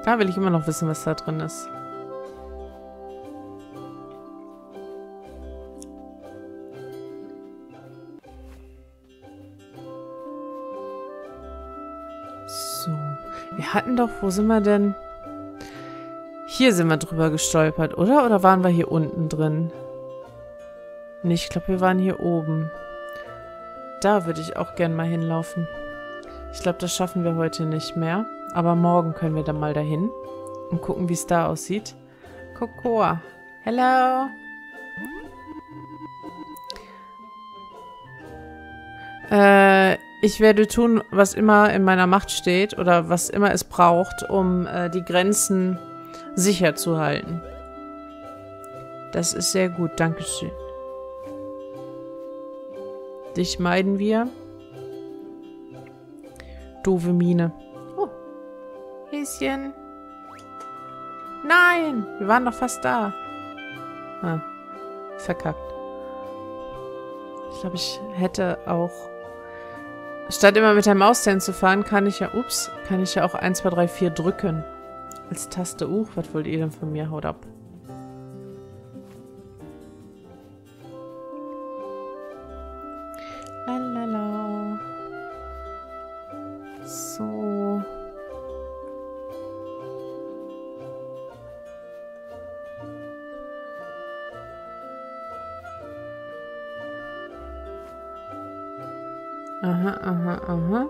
Da will ich immer noch wissen, was da drin ist. So. Wir hatten doch, wo sind wir denn? Hier sind wir drüber gestolpert, oder? Oder waren wir hier unten drin? Nee, ich glaube, wir waren hier oben. Da würde ich auch gern mal hinlaufen. Ich glaube, das schaffen wir heute nicht mehr. Aber morgen können wir dann mal dahin und gucken, wie es da aussieht. Cocoa. Hello. Ich werde tun, was immer in meiner Macht steht oder was immer es braucht, um die Grenzen sicher zu halten. Das ist sehr gut, dankeschön. Dich meiden wir. Doofe Mine. Oh. Häschen. Nein, wir waren doch fast da. Ah, verkackt. Ich glaube, ich hätte auch... Statt immer mit der Maus zu fahren, kann ich ja... Ups, kann ich ja auch 1, 2, 3, 4 drücken. Als Taste. Was wollt ihr denn von mir? Haut ab. Lalala. So. Aha, aha, aha.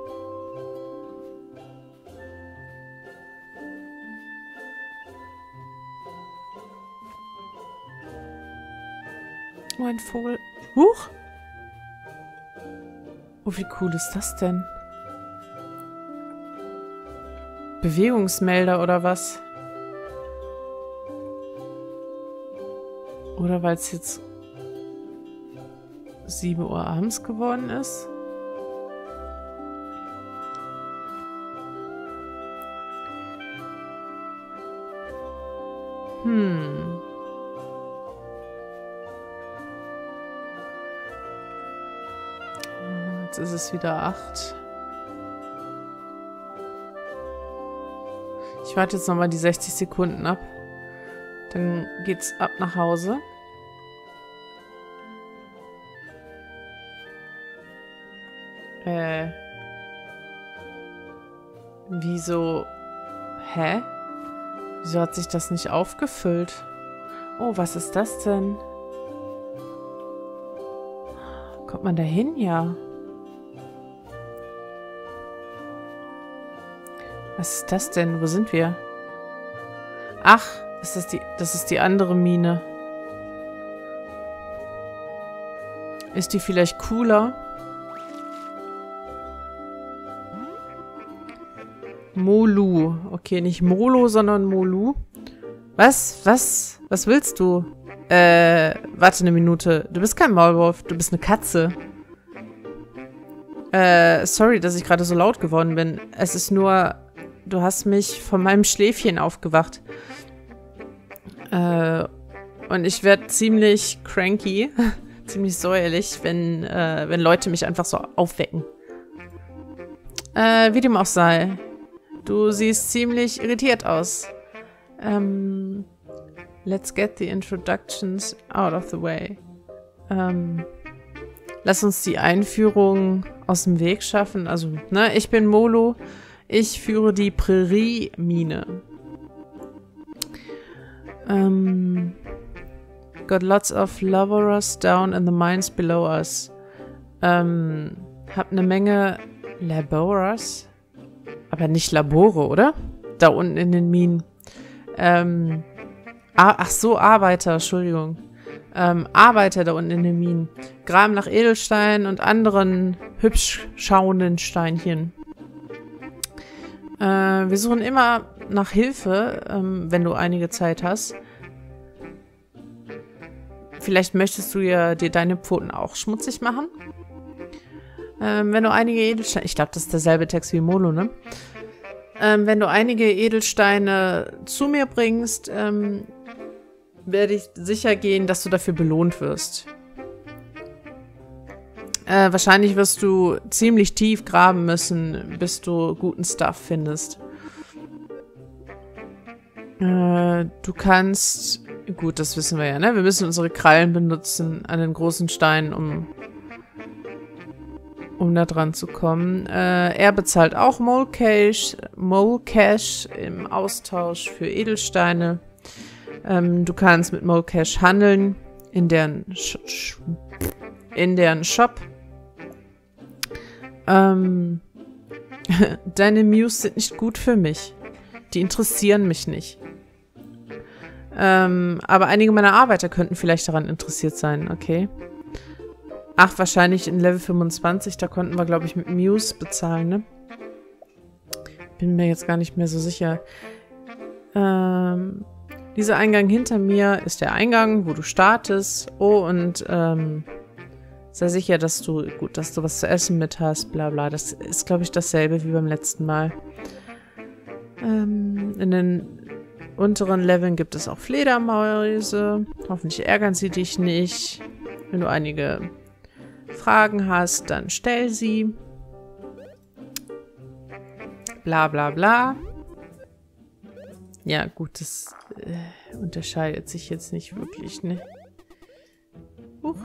Oh, ein Vogel. Huch! Oh, wie cool ist das denn? Bewegungsmelder oder was? Oder weil es jetzt 7 Uhr abends geworden ist? Jetzt ist es wieder 8. Ich warte jetzt nochmal die 60 Sekunden ab. Dann geht's ab nach Hause. Wieso? Hä? Wieso hat sich das nicht aufgefüllt? Oh, was ist das denn? Kommt man da hin? Ja. Was ist das denn? Wo sind wir? Ach, das ist die andere Mine. Ist die vielleicht cooler? Molu. Okay, nicht Molo, sondern Molu. Was? Was willst du? Warte eine Minute. Du bist kein Maulwurf, du bist eine Katze. Sorry, dass ich gerade so laut geworden bin. Es ist nur, du hast mich von meinem Schläfchen aufgewacht. Und ich werde ziemlich cranky, ziemlich säuerlich, wenn Leute mich einfach so aufwecken. Wie dem auch sei. Du siehst ziemlich irritiert aus. Let's get the introductions out of the way. Lass uns die Einführung aus dem Weg schaffen. Also, ne, ich bin Molo. Ich führe die Prärie-Mine. Got lots of laborers down in the mines below us. Hab eine Menge Laborers? Aber nicht Labore, oder? Da unten in den Minen. Ach so, Arbeiter, Entschuldigung. Arbeiter da unten in den Minen. Graben nach Edelsteinen und anderen hübsch schauenden Steinchen. Wir suchen immer nach Hilfe, wenn du einige Zeit hast. Vielleicht möchtest du ja dir deine Pfoten auch schmutzig machen. Wenn du einige Edelsteine... Ich glaube, das ist derselbe Text wie Molo, ne? Wenn du einige Edelsteine zu mir bringst, werde ich sicher gehen, dass du dafür belohnt wirst. Wahrscheinlich wirst du ziemlich tief graben müssen, bis du guten Stuff findest. Du kannst... Gut, das wissen wir ja, ne? Wir müssen unsere Krallen benutzen an den großen Steinen, um da dran zu kommen. Er bezahlt auch Mole Cash im Austausch für Edelsteine. Du kannst mit Mole Cash handeln in deren Shop. Deine Muse sind nicht gut für mich. Die interessieren mich nicht. Aber einige meiner Arbeiter könnten vielleicht daran interessiert sein, okay. Ach, wahrscheinlich in Level 25, da konnten wir, glaube ich, mit Muse bezahlen, ne? Bin mir jetzt gar nicht mehr so sicher. Dieser Eingang hinter mir ist der Eingang, wo du startest. Oh, und sei sicher, dass du was zu essen mit hast, bla bla. Das ist, glaube ich, dasselbe wie beim letzten Mal. In den unteren Leveln gibt es auch Fledermäuse. Hoffentlich ärgern sie dich nicht. Wenn du einige Fragen hast, dann stell sie. Bla bla bla. Ja, gut, das unterscheidet sich jetzt nicht wirklich, ne? Huch.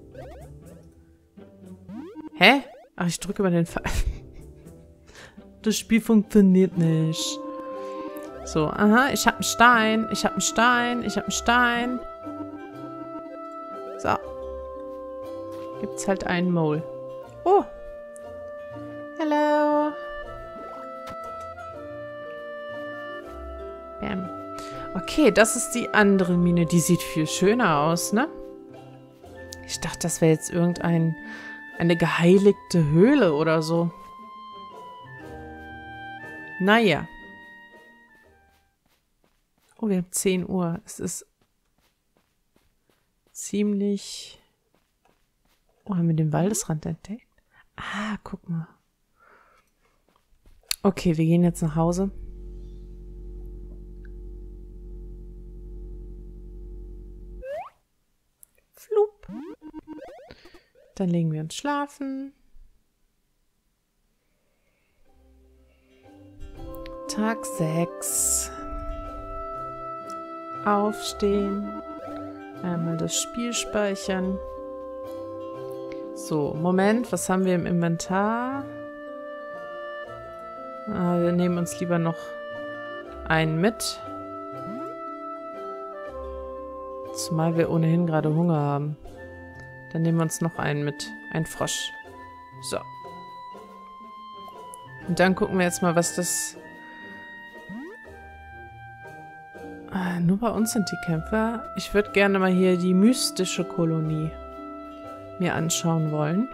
Hä? Ach, ich drücke über den Pfeil. Das Spiel funktioniert nicht. So, aha, ich hab einen Stein. Ich hab einen Stein. Ich hab einen Stein. So. Gibt's halt einen Mole. Oh. Hello. Bam. Okay, das ist die andere Mine. Die sieht viel schöner aus, ne? Ich dachte, das wäre jetzt eine geheiligte Höhle oder so. Naja. Oh, wir haben 10 Uhr. Es ist ziemlich... Oh, haben wir den Waldesrand entdeckt? Ah, guck mal. Okay, wir gehen jetzt nach Hause. Flup. Dann legen wir uns schlafen. Tag 6. Aufstehen. Einmal das Spiel speichern. So, Moment, was haben wir im Inventar? Wir nehmen uns lieber noch einen mit. Zumal wir ohnehin gerade Hunger haben. Dann nehmen wir uns noch einen mit. Ein Frosch. So. Und dann gucken wir jetzt mal, was das... nur bei uns sind die Kämpfer. Ich würde gerne mal hier die mystische Kolonie mir anschauen wollen.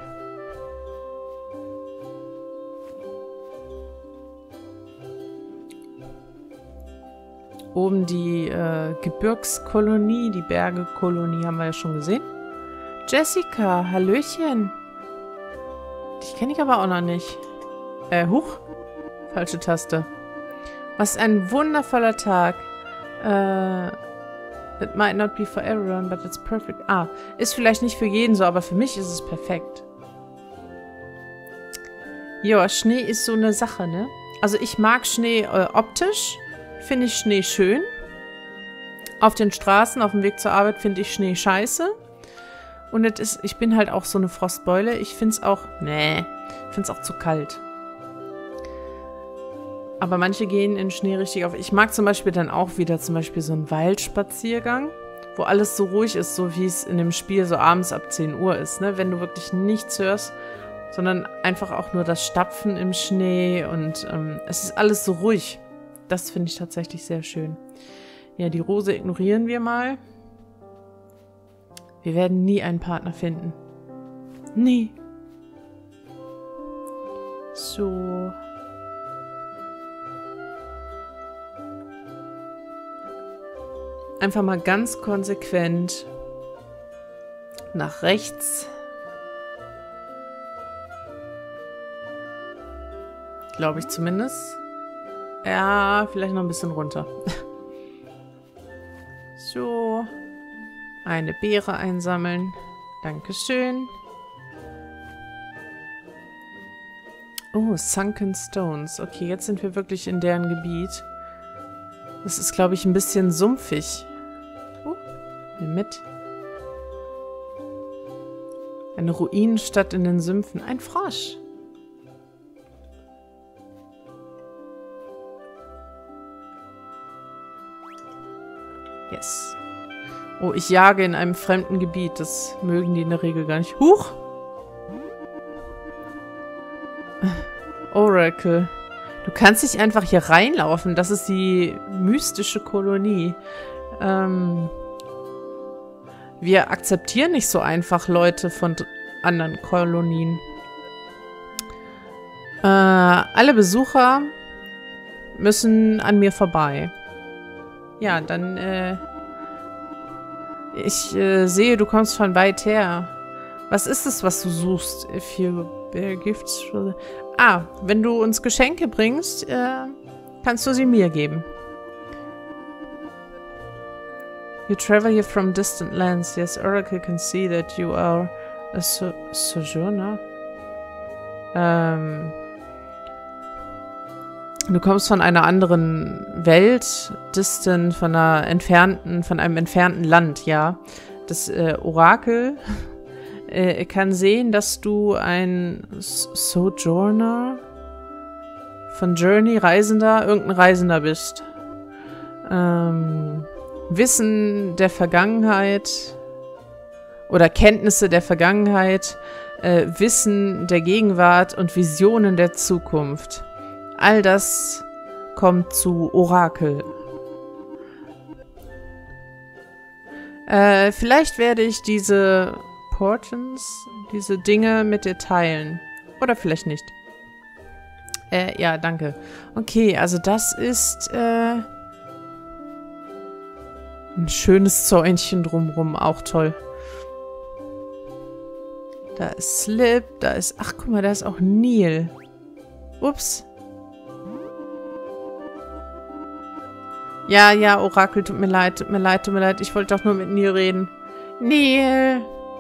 Oben die Gebirgskolonie, die Bergekolonie haben wir ja schon gesehen. Jessica, Hallöchen. Dich kenne ich aber auch noch nicht. Huch. Falsche Taste. Was ein wundervoller Tag. It might not be for everyone, but it's perfect. Ah, ist vielleicht nicht für jeden so, aber für mich ist es perfekt. Ja, Schnee ist so eine Sache, ne? Also ich mag Schnee optisch. Finde ich Schnee schön. Auf den Straßen, auf dem Weg zur Arbeit finde ich Schnee scheiße. Und ich bin halt auch so eine Frostbeule. Ich finde es auch, ich finde es auch zu kalt. Aber manche gehen in Schnee richtig auf. Ich mag zum Beispiel dann auch wieder zum Beispiel so einen Waldspaziergang, wo alles so ruhig ist, so wie es in dem Spiel so abends ab 10 Uhr ist, ne? Wenn du wirklich nichts hörst, sondern einfach auch nur das Stapfen im Schnee und es ist alles so ruhig. Das finde ich tatsächlich sehr schön. Ja, die Rose ignorieren wir mal. Wir werden nie einen Partner finden. Nie. So. Einfach mal ganz konsequent nach rechts. Glaube ich zumindest. Ja, vielleicht noch ein bisschen runter. So. Eine Beere einsammeln. Dankeschön. Oh, Sunken Stones. Okay, jetzt sind wir wirklich in deren Gebiet. Das ist, glaube ich, ein bisschen sumpfig. Nimm mit. Eine Ruinenstadt in den Sümpfen. Ein Frosch. Yes. Oh, ich jage in einem fremden Gebiet. Das mögen die in der Regel gar nicht. Huch! Oracle. Du kannst nicht einfach hier reinlaufen. Das ist die mystische Kolonie. Wir akzeptieren nicht so einfach Leute von anderen Kolonien. Alle Besucher müssen an mir vorbei. Ja, dann, ich sehe, du kommst von weit her. Was ist es, was du suchst? If you bear gifts for the... wenn du uns Geschenke bringst, kannst du sie mir geben. You travel here from distant lands. Yes, Oracle can see that you are a sojourner. Du kommst von einer anderen Welt, distant, von einem entfernten Land, ja. Das Orakel kann sehen, dass du ein Sojourner von Journey, Reisender, irgendein Reisender bist. Wissen der Vergangenheit oder Kenntnisse der Vergangenheit, Wissen der Gegenwart und Visionen der Zukunft. All das kommt zu Orakel. Vielleicht werde ich diese Portents, diese Dinge mit dir teilen. Oder vielleicht nicht. Ja, danke. Okay, also das ist ein schönes Zäunchen drumrum, auch toll. Da ist Slip, da ist... Ach, guck mal, da ist auch Neil. Ups. Ja, Orakel, tut mir leid. Ich wollte doch nur mit Neil reden. Neil!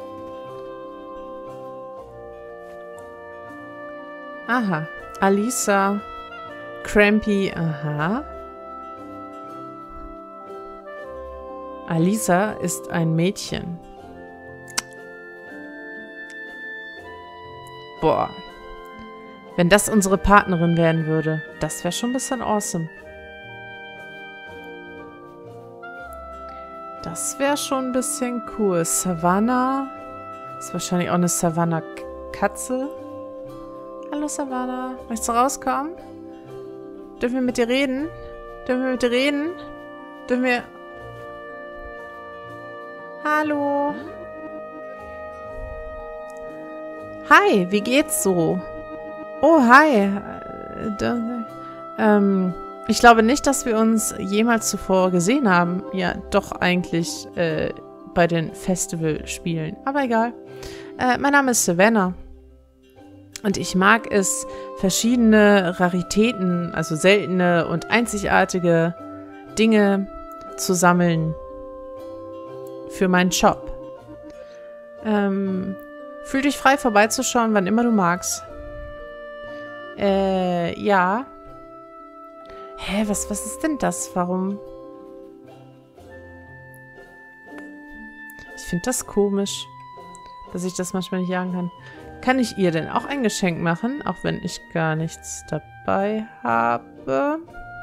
Aha. Alisa. Crampy, aha. Alisa ist ein Mädchen. Boah. Wenn das unsere Partnerin werden würde, das wäre schon ein bisschen awesome. Das wäre schon ein bisschen cool. Savannah. Ist wahrscheinlich auch eine Savannah-Katze. Hallo Savannah. Möchtest du rauskommen? Dürfen wir mit dir reden? Dürfen wir... Hallo. Hi, wie geht's so? Oh, hi. Ich glaube nicht, dass wir uns jemals zuvor gesehen haben. Ja, doch eigentlich bei den Festivalspielen. Aber egal. Mein Name ist Savannah. Und ich mag es, verschiedene Raritäten, also seltene und einzigartige Dinge zu sammeln für meinen Shop. Fühl dich frei, vorbeizuschauen, wann immer du magst. Ja. Hä, was ist denn das? Warum? Ich finde das komisch, dass ich das manchmal nicht jagen kann. Kann ich ihr denn auch ein Geschenk machen, auch wenn ich gar nichts dabei habe?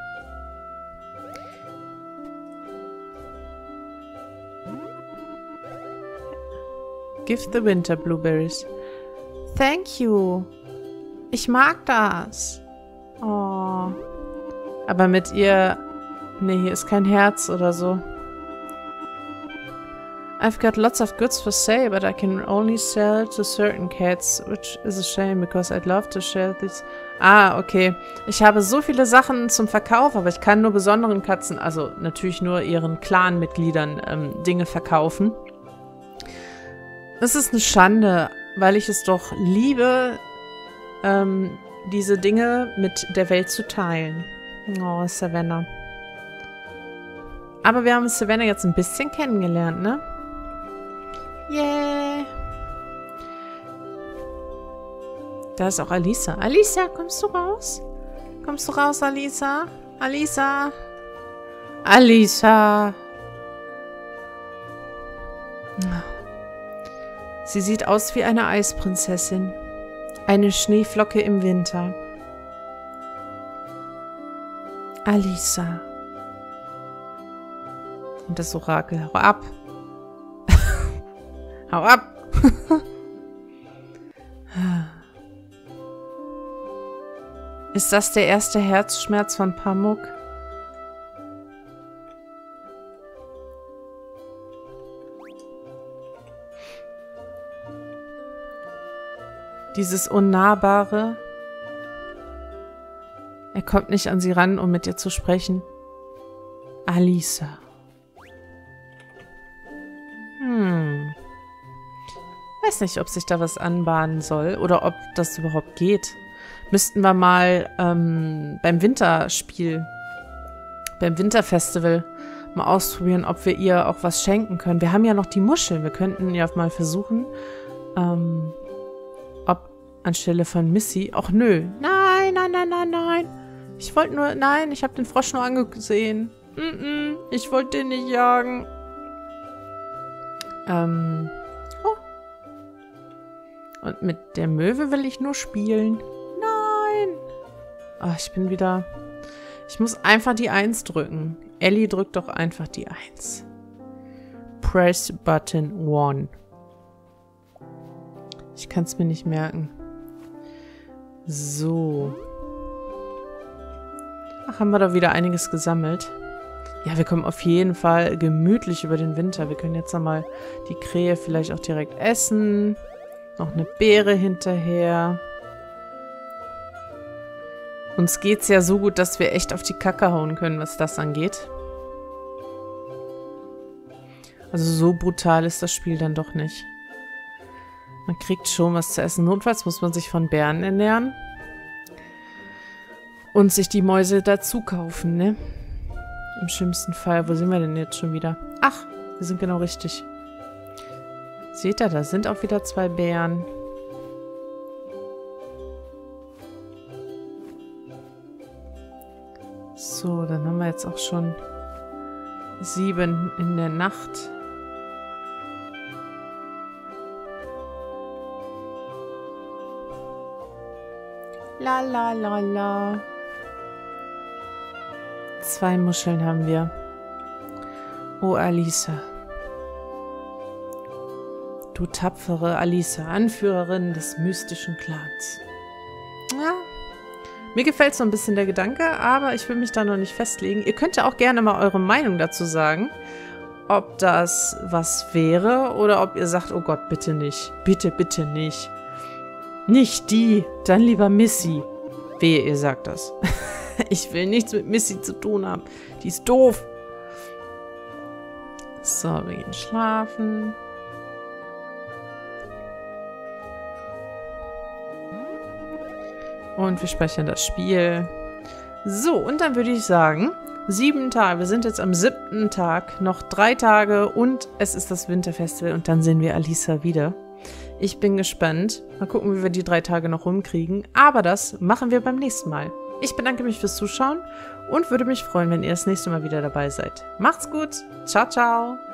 Give the winter blueberries. Thank you. Ich mag das. Oh. Aber mit ihr... Nee, hier ist kein Herz oder so. I've got lots of goods for sale, but I can only sell to certain cats, which is a shame, because I'd love to share this. Ah, okay. Ich habe so viele Sachen zum Verkauf, aber ich kann nur besonderen Katzen, also natürlich nur ihren Clan-Mitgliedern Dinge verkaufen. Das ist eine Schande, weil ich es doch liebe, diese Dinge mit der Welt zu teilen. Oh, Savannah. Aber wir haben Savannah jetzt ein bisschen kennengelernt, ne? Yeah. Da ist auch Alisa. Alisa, kommst du raus? Kommst du raus, Alisa? Alisa? Alisa! Sie sieht aus wie eine Eisprinzessin. Eine Schneeflocke im Winter. Alisa. Und das Orakel. Hau ab! Hau ab! Ist das der erste Herzschmerz von Pamuk? Dieses Unnahbare. Er kommt nicht an sie ran, um mit ihr zu sprechen. Alisa. Weiß nicht, ob sich da was anbahnen soll oder ob das überhaupt geht. Müssten wir mal beim Winterspiel, beim Winterfestival mal ausprobieren, ob wir ihr auch was schenken können. Wir haben ja noch die Muscheln. Wir könnten ja mal versuchen, ob anstelle von Missy... Ach nö. Nein, nein, nein, nein, nein. Ich wollte nur... Nein, ich habe den Frosch nur angesehen. Ich wollte den nicht jagen. Oh. Und mit der Möwe will ich nur spielen. Nein. Ach, ich bin wieder... Ich muss einfach die 1 drücken. Ellie drückt doch einfach die 1. Press Button 1. Ich kann es mir nicht merken. So. Ach, haben wir da wieder einiges gesammelt. Ja, wir kommen auf jeden Fall gemütlich über den Winter. Wir können jetzt nochmal die Krähe vielleicht auch direkt essen. Noch eine Beere hinterher. Uns geht's ja so gut, dass wir echt auf die Kacke hauen können, was das angeht. Also so brutal ist das Spiel dann doch nicht. Man kriegt schon was zu essen. Notfalls muss man sich von Bären ernähren. Und sich die Mäuse dazu kaufen, ne? Im schlimmsten Fall. Wo sind wir denn jetzt schon wieder? Ach, wir sind genau richtig. Seht ihr, da sind auch wieder 2 Bären. So, dann haben wir jetzt auch schon 7 in der Nacht. La la la la. 2 Muscheln haben wir. Oh, Alisa. Du tapfere Alisa, Anführerin des mystischen Clans. Ja, mir gefällt so ein bisschen der Gedanke, aber ich will mich da noch nicht festlegen. Ihr könnt ja auch gerne mal eure Meinung dazu sagen, ob das was wäre oder ob ihr sagt, oh Gott, bitte nicht. Bitte, bitte nicht. Nicht die, dann lieber Missy. Wehe, ihr sagt das. Ich will nichts mit Missy zu tun haben. Die ist doof. So, wir gehen schlafen. Und wir speichern das Spiel. So, und dann würde ich sagen, 7 Tage. Wir sind jetzt am 7. Tag. Noch 3 Tage und es ist das Winterfestival. Und dann sehen wir Alisa wieder. Ich bin gespannt. Mal gucken, wie wir die 3 Tage noch rumkriegen. Aber das machen wir beim nächsten Mal. Ich bedanke mich fürs Zuschauen und würde mich freuen, wenn ihr das nächste Mal wieder dabei seid. Macht's gut. Ciao, ciao.